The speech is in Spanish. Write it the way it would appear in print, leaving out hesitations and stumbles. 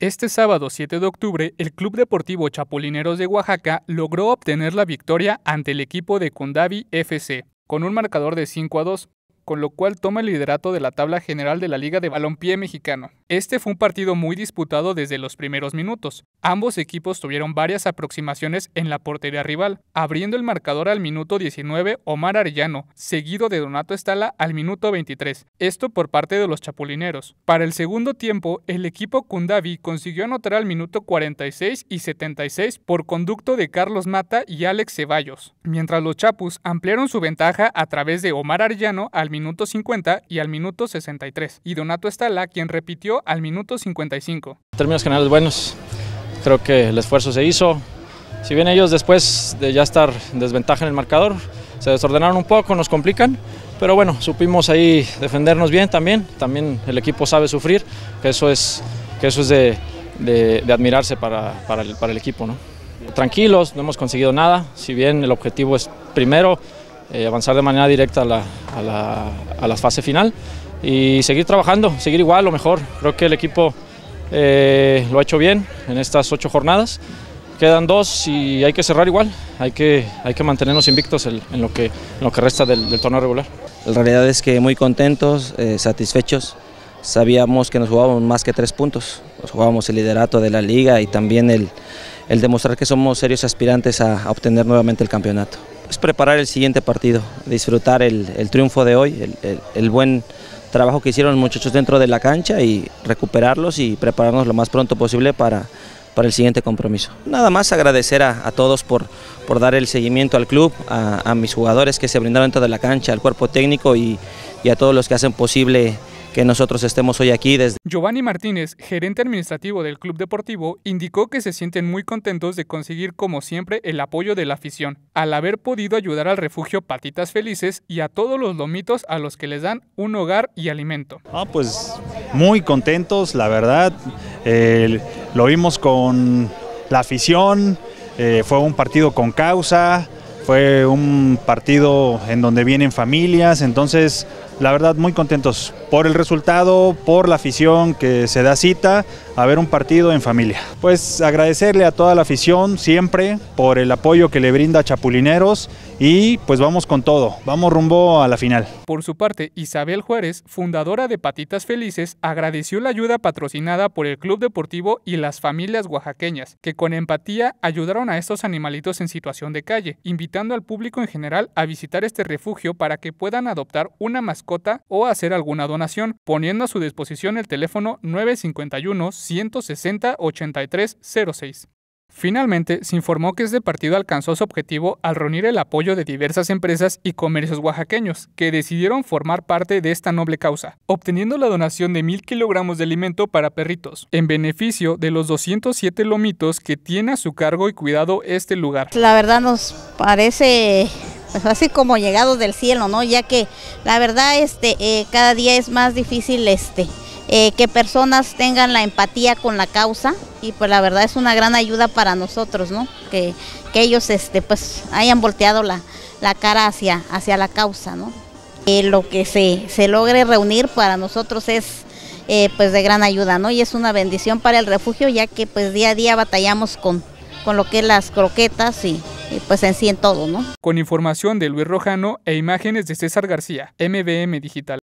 Este sábado 7 de octubre, el Club Deportivo Chapulineros de Oaxaca logró obtener la victoria ante el equipo de Cundavi FC, con un marcador de 5-2, con lo cual toma el liderato de la tabla general de la Liga de Balompié Mexicano. Este fue un partido muy disputado desde los primeros minutos. Ambos equipos tuvieron varias aproximaciones en la portería rival, abriendo el marcador al minuto 19 Omar Arellano, seguido de Donato Estala al minuto 23, esto por parte de los chapulineros. Para el segundo tiempo, el equipo Cundavi consiguió anotar al minuto 46 y 76 por conducto de Carlos Mata y Alex Ceballos, mientras los chapus ampliaron su ventaja a través de Omar Arellano al minuto 50 y al minuto 63, y Donato Estala, quien repitió al minuto 55. En términos generales buenos, creo que el esfuerzo se hizo. Si bien ellos después de ya estar en desventaja en el marcador, se desordenaron un poco, nos complican, pero bueno, supimos ahí defendernos bien también el equipo sabe sufrir, que eso es de admirarse para el equipo, ¿no? Tranquilos, no hemos conseguido nada, si bien el objetivo es primero avanzar de manera directa a la fase final y seguir trabajando, seguir igual o mejor. Creo que el equipo lo ha hecho bien en estas 8 jornadas. Quedan 2 y hay que cerrar igual, hay que mantenernos invictos en lo que resta del torneo regular. La realidad es que muy contentos, satisfechos. Sabíamos que nos jugábamos más que 3 puntos, nos jugábamos el liderato de la liga y también el demostrar que somos serios aspirantes a obtener nuevamente el campeonato. Es preparar el siguiente partido, disfrutar el triunfo de hoy, el buen trabajo que hicieron los muchachos dentro de la cancha y recuperarlos y prepararnos lo más pronto posible para el siguiente compromiso. Nada más agradecer a todos por dar el seguimiento al club, a mis jugadores que se brindaron dentro de la cancha, al cuerpo técnico y a todos los que hacen posible que nosotros estemos hoy aquí. Giovanni Martínez, gerente administrativo del Club Deportivo, indicó que se sienten muy contentos de conseguir como siempre el apoyo de la afición, al haber podido ayudar al refugio Patitas Felices y a todos los lomitos a los que les dan un hogar y alimento. Pues muy contentos, la verdad, lo vimos con la afición, fue un partido con causa, fue un partido en donde vienen familias, entonces la verdad muy contentos por el resultado, por la afición que se da cita a ver un partido en familia. Pues agradecerle a toda la afición siempre por el apoyo que le brinda a Chapulineros y pues vamos con todo, vamos rumbo a la final. Por su parte, Isabel Juárez, fundadora de Patitas Felices, agradeció la ayuda patrocinada por el Club Deportivo y las familias oaxaqueñas, que con empatía ayudaron a estos animalitos en situación de calle, invitando al público en general a visitar este refugio para que puedan adoptar una mascota o hacer alguna donación, poniendo a su disposición el teléfono 951-160-8306. Finalmente, se informó que este partido alcanzó su objetivo al reunir el apoyo de diversas empresas y comercios oaxaqueños que decidieron formar parte de esta noble causa, obteniendo la donación de 1000 kilogramos de alimento para perritos, en beneficio de los 207 lomitos que tiene a su cargo y cuidado este lugar. La verdad nos parece pues así como llegados del cielo, ¿no? Ya que la verdad cada día es más difícil que personas tengan la empatía con la causa y pues la verdad es una gran ayuda para nosotros, ¿no? Que ellos pues hayan volteado la cara hacia la causa, ¿no? Lo que se logre reunir para nosotros es pues de gran ayuda, ¿no? Y es una bendición para el refugio, ya que pues día a día batallamos con lo que es las croquetas y pues en sí en todo, ¿no? Con información de Luis Rojano e imágenes de César García, MBM Digital.